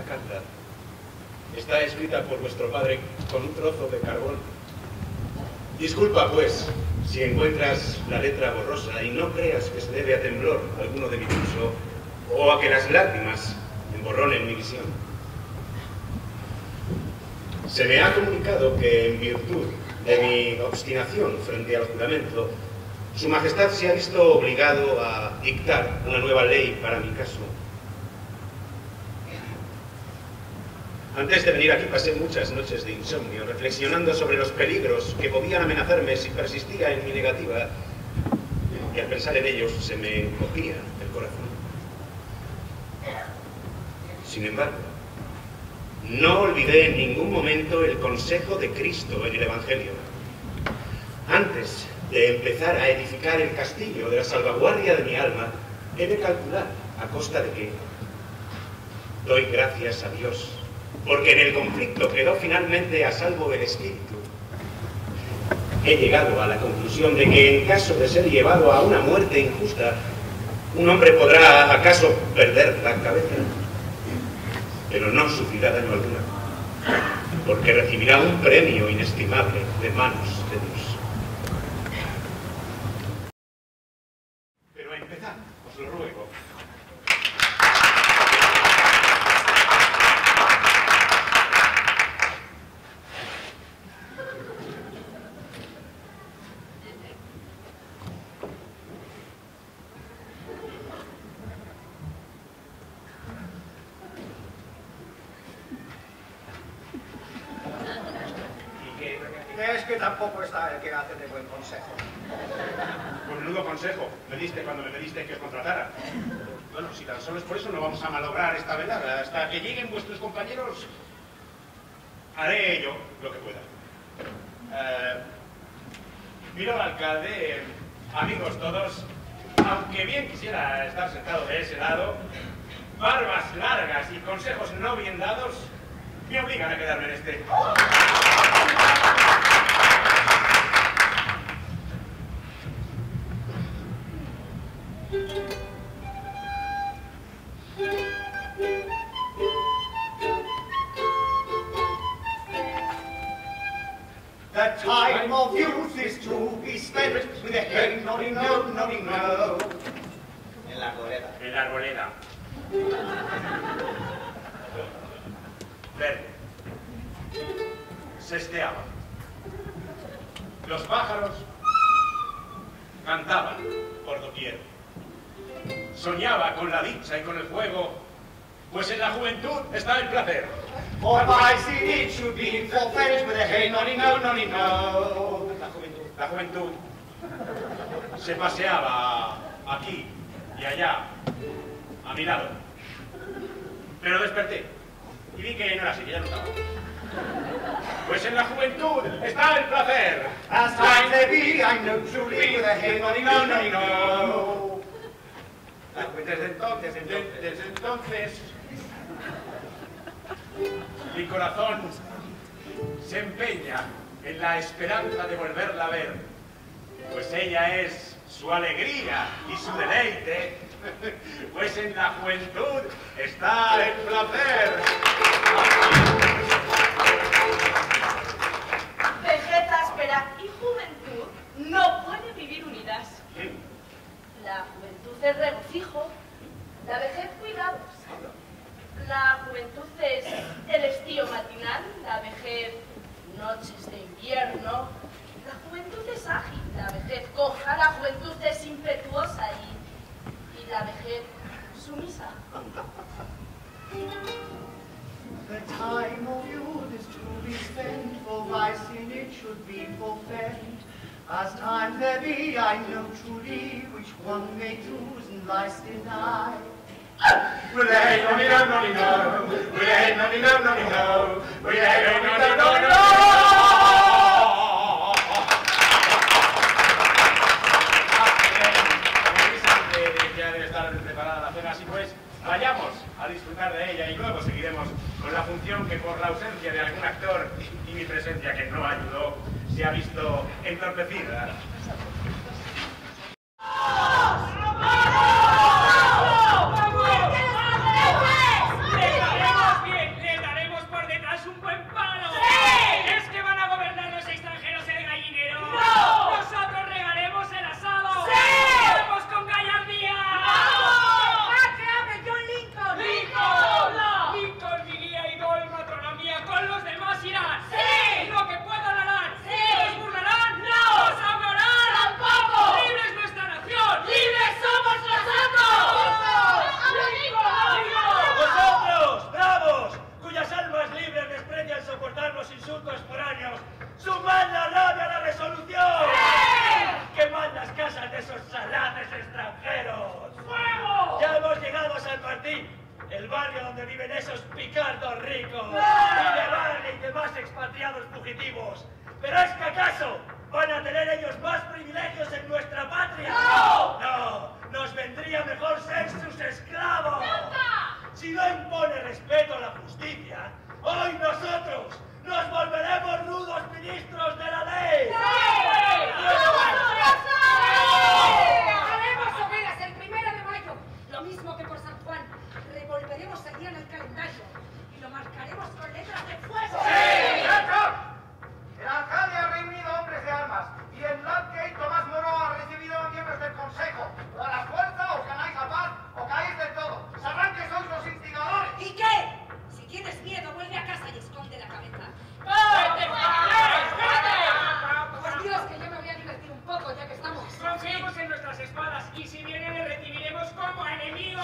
carta está escrita por vuestro padre con un trozo de carbón. Disculpa, pues, si encuentras la letra borrosa y no creas que se debe a temblor alguno de mi pulso o a que las lágrimas emborronen mi visión. Se me ha comunicado que, en virtud de mi obstinación frente al juramento, Su Majestad se ha visto obligado a dictar una nueva ley para mi caso. Antes de venir aquí pasé muchas noches de insomnio, reflexionando sobre los peligros que podían amenazarme si persistía en mi negativa, y al pensar en ellos se me encogía el corazón. Sin embargo, no olvidé en ningún momento el consejo de Cristo en el Evangelio. Antes de empezar a edificar el castillo de la salvaguardia de mi alma, he de calcular a costa de qué. Doy gracias a Dios, porque en el conflicto quedó finalmente a salvo el espíritu. He llegado a la conclusión de que en caso de ser llevado a una muerte injusta, un hombre podrá acaso perder la cabeza, pero no sufrirá daño alguno, porque recibirá un premio inestimable de manos de Dios. Pero a empezar, os lo ruego. Es que tampoco está el que hace de buen consejo. Pues menudo consejo me diste cuando me pediste que os contratara. Bueno, si tan solo es por eso no vamos a malograr esta velada. Hasta que lleguen vuestros compañeros, haré yo lo que pueda. Miro al alcalde, amigos todos, aunque bien quisiera estar sentado de ese lado, barbas largas y consejos no bien dados me obligan a quedarme en este. The time of youth is to be spent with a hey, nodding no, nodding no. En la arboleda. En la arboleda. Verde. Sesteaba. Los pájaros cantaban por doquier. Soñaba con la dicha y con el juego, pues en la juventud está el placer. For I see it should be for friends with a hey, nodding no, nodding no. La juventud se paseaba aquí y allá, a mi lado. Pero desperté y vi que no era así, que ya no estaba. Pues en la juventud está el placer. As times they be, I know truly with a hey, nodding no, nodding no. Desde entonces, mi corazón se empeña en la esperanza de volverla a ver, pues ella es su alegría y su deleite, pues en la juventud está el placer. Vejez áspera y juventud no pueden vivir unidas. La juventud es regocijo, la vejez cuidados. La juventud es el estío matinal, la vejez noches de invierno. La juventud es ágil, la vejez coja, la juventud es impetuosa y la vejez sumisa. The time of youth is to be spent, for vice in it should be forfend. As times there be, I know truly which one may choose and vice deny. Will they no no no no? Will they no no no no? Will they no no no no? Ya debe estar preparada la cena, así pues, vayamos a disfrutar de ella y luego seguiremos con la función que por la ausencia de algún actor y mi presencia que no ayudó, se ha visto entorpecida. ¡Bien! Chamartín, el barrio donde viven esos picardos ricos, y de Barley y demás expatriados fugitivos. ¿Pero es que acaso van a tener ellos más privilegios en nuestra patria? ¡No! ¡No! Nos vendría mejor ser sus esclavos. ¡Nunca! Si no impone respeto a la justicia, hoy nosotros nos volveremos rudos ministros de la ley. Haremos hogueras el 1 de mayo, lo mismo que por San Juan. Revolveremos el día en el calendario y lo marcaremos con letras de fuego. El alcalde ha reunido hombres de armas y en Ludgate Tomás Moro ha recibido a miembros del consejo. O a la fuerza os ganáis la paz o caéis del todo. Sabrán que sois los instigadores. ¿Y qué? Si tienes miedo, vuelve a casa y esconde la cabeza. Por Dios, que yo me voy a divertir un poco ya que estamos. Confiemos en nuestras espadas y si vienen le recibiremos como enemigos.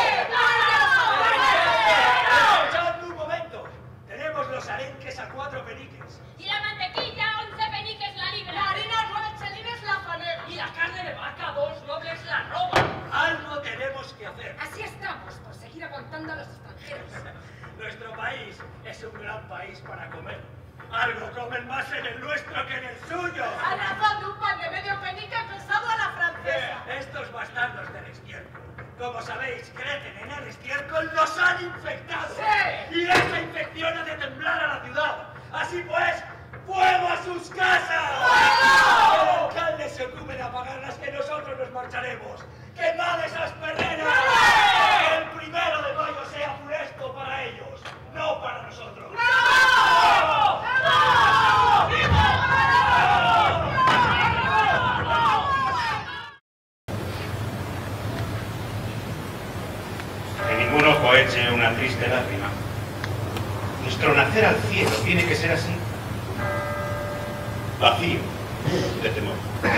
¡Escuchadme un momento! Tenemos los arenques a 4 peniques. Y la mantequilla, 11 peniques la libra. La harina, 9 chelines la fanera. Y la carne de vaca, 2 nobles la roba. Algo tenemos que hacer. Así estamos, por seguir aguantando a los extranjeros. Nuestro país es un gran país para comer. Algo comen más en el nuestro que en el suyo. A razón de un pan de medio penique pesado a la francesa. Estos bastardos del estiércol, como sabéis, crecen en el estiércol, nos han infectado. Sí. Y esa infección hace temblar a la ciudad. Así pues, ¡fuego a sus casas! ¡Fuego! Que el alcalde se ocupe de apagarlas, que nosotros nos marcharemos. ¡Quemad esas perreras! Que el 1 de mayo sea funesto para ellos, no para nosotros. Que ningún ojo eche una triste lágrima. Nuestro nacer al cielo tiene que ser así. Vacío de temor.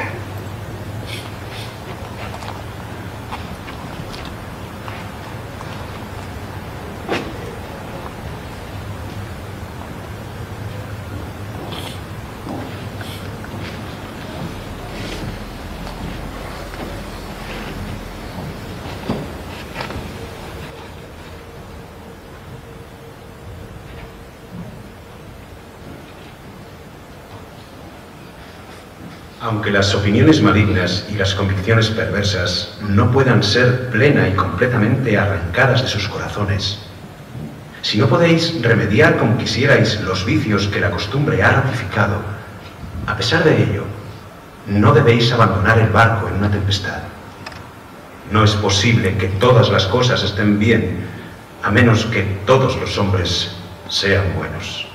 Aunque las opiniones malignas y las convicciones perversas no puedan ser plena y completamente arrancadas de sus corazones, si no podéis remediar como quisierais los vicios que la costumbre ha ratificado, a pesar de ello, no debéis abandonar el barco en una tempestad. No es posible que todas las cosas estén bien, a menos que todos los hombres sean buenos.